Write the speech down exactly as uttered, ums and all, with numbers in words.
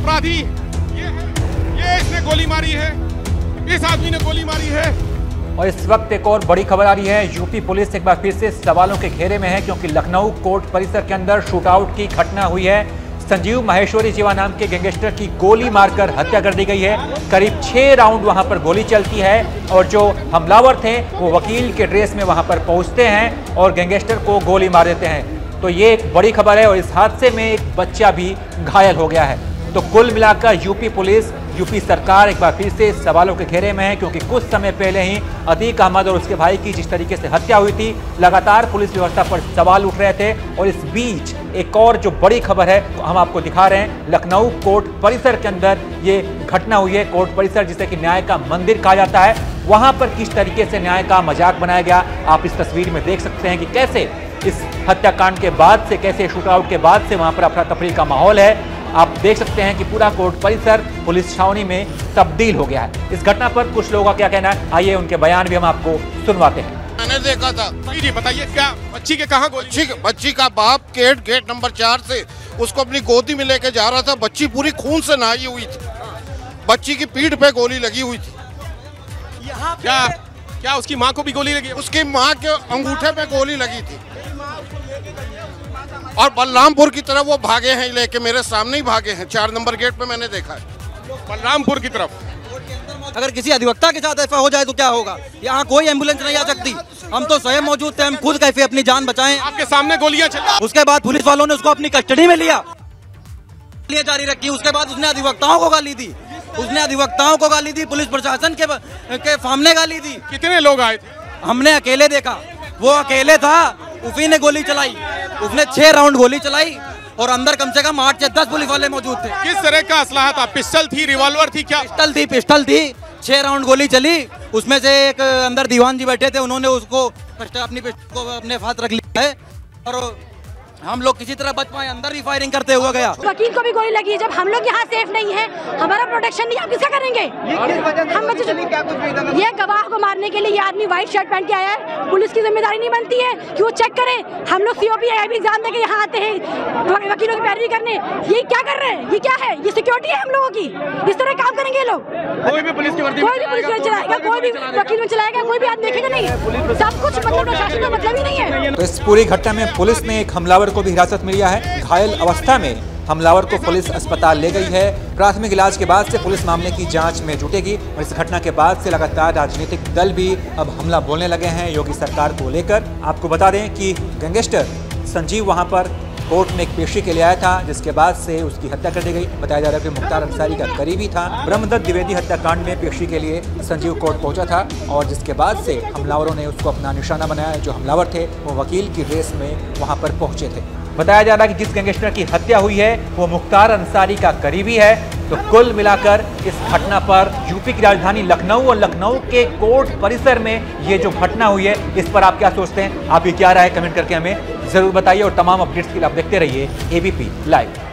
अपराधी ये है, ये इसने गोली मारी है, इस आदमी ने गोली मारी है। और इस वक्त एक और बड़ी खबर आ रही है। यूपी पुलिस एक बार फिर से सवालों के घेरे में है, क्योंकि लखनऊ कोर्ट परिसर के अंदर शूटआउट की घटना हुई है। संजीव माहेश्वरी जीवा नाम के गैंगस्टर की गोली मारकर हत्या कर दी गई है। करीब छह राउंड वहां पर गोली चलती है और जो हमलावर थे वो वकील के ड्रेस में वहां पर पहुंचते हैं और गैंगस्टर को गोली मार देते हैं। तो ये एक बड़ी खबर है और इस हादसे में एक बच्चा भी घायल हो गया है। तो कुल मिलाकर यूपी पुलिस, यूपी सरकार एक बार फिर से सवालों के घेरे में है, क्योंकि कुछ समय पहले ही अतीक अहमद और उसके भाई की जिस तरीके से हत्या हुई थी, लगातार पुलिस व्यवस्था पर सवाल उठ रहे थे। और इस बीच एक और जो बड़ी खबर है हम आपको दिखा रहे हैं। लखनऊ कोर्ट परिसर के अंदर ये घटना हुई है। कोर्ट परिसर जिसे कि न्याय का मंदिर कहा जाता है, वहां पर किस तरीके से न्याय का मजाक बनाया गया, आप इस तस्वीर में देख सकते हैं कि कैसे इस हत्याकांड के बाद से, कैसे शूटआउट के बाद से वहां पर अफरा तफरी का माहौल है। आप देख सकते हैं कि पूरा कोर्ट परिसर पुलिस छावनी में तब्दील हो गया है। इस घटना पर कुछ लोगों का क्या कहना है, आइए उनके बयान भी हम आपको सुनवाते हैं। मैंने देखा था। जी बताइए, क्या बच्ची के कहाँ गोली? बच्ची बच्ची का बाप गेट गेट नंबर चार से उसको अपनी गोदी में लेके जा रहा था। बच्ची पूरी खून से नहाई हुई थी। बच्ची की पीठ पे गोली लगी हुई थी। यहाँ क्या क्या उसकी माँ को भी गोली लगी? उसकी माँ के अंगूठे पे गोली लगी थी और बलरामपुर की तरफ वो भागे हैं लेके, मेरे सामने ही भागे हैं। चार नंबर गेट पे मैंने देखा है, बलरामपुर की तरफ। अगर किसी अधिवक्ता के साथ ऐसा हो जाए तो क्या होगा? यहाँ कोई एम्बुलेंस नहीं आ सकती। हम तो स्वयं मौजूद थे, हम खुद कैसे अपनी जान बचाएं। आपके सामने गोलियां चली। उसके बाद पुलिस वालों ने उसको अपनी कस्टडी में लिया, गोलियां जारी रखी। उसके बाद उसने अधिवक्ताओं को गाली दी, उसने अधिवक्ताओं को गाली दी, पुलिस प्रशासन के, के सामने गाली दी। कितने लोग आए थे? हमने अकेले देखा, वो अकेले था, उसी ने गोली चलाई। उसने छह राउंड गोली चलाई और अंदर कम से कम आठ से दस पुलिस वाले मौजूद थे। किस तरह का असलाह था? पिस्टल थी, रिवॉल्वर थी, क्या? पिस्टल थी, पिस्टल थी। छह राउंड गोली चली। उसमें से एक अंदर दीवान जी बैठे थे, उन्होंने उसको अपनी पिस्टल को अपने हाथ रख लिया है और हम लोग किसी तरह बच पाए। अंदर ही फायरिंग करते हुए गया। वकील को भी गोली लगी। जब हम लोग यहाँ सेफ नहीं है, हमारा प्रोटेक्शन नहीं, आप किसका करेंगे? हम ये गवाह को मारने के लिए ये आदमी व्हाइट शर्ट पहन के आया है। पुलिस की जिम्मेदारी नहीं बनती है कि वो चेक करे? हम लोग सीओपी एग्जाम देके यहाँ आते हैं वकीलों की पैरवी करने। ये क्या कर रहे हैं? ये क्या है? ये सिक्योरिटी है हम लोगों की? इस तरह काम करेंगे ये लोग? कोई भी पुलिस की वर्दी कोई भी पुलिस में चलाएगा, कोई भी वकील में चलाएगा, कोई भी आदमी देखेगा नहीं। सब कुछ मतलब प्रशासन का मतलब ही नहीं है। तो इस पूरी घटना में पुलिस ने एक हमलावर को भी हिरासत में लिया है। घायल अवस्था में हमलावर को पुलिस अस्पताल ले गई है। प्राथमिक इलाज के बाद से पुलिस मामले की जांच में जुटेगी और इस घटना के बाद से लगातार राजनीतिक दल भी अब हमला बोलने लगे हैं योगी सरकार को लेकर। आपको बता दें कि गैंगस्टर संजीव वहां पर कोर्ट में एक पेशी के लिए आया था, जिसके बाद से उसकी हत्या कर दी गई। बताया जा रहा है कि मुख्तार अंसारी का करीबी था। ब्रह्मदत्त द्विवेदी हत्याकांड में पेशी के लिए संजीव कोर्ट पहुंचा था और जिसके बाद से हमलावरों ने उसको अपना निशाना बनाया। जो हमलावर थे वो वकील की ड्रेस में वहां पर पहुंचे थे। बताया जा रहा है कि जिस गैंगस्टर की हत्या हुई है वो मुख्तार अंसारी का करीबी है। तो कुल मिलाकर इस घटना पर यूपी की राजधानी लखनऊ और लखनऊ के कोर्ट परिसर में ये जो घटना हुई है, इस पर आप क्या सोचते हैं? आपकी क्या राय है? कमेंट करके हमें जरूर बताइए और तमाम अपडेट्स के लिए आप देखते रहिए एबीपी लाइव।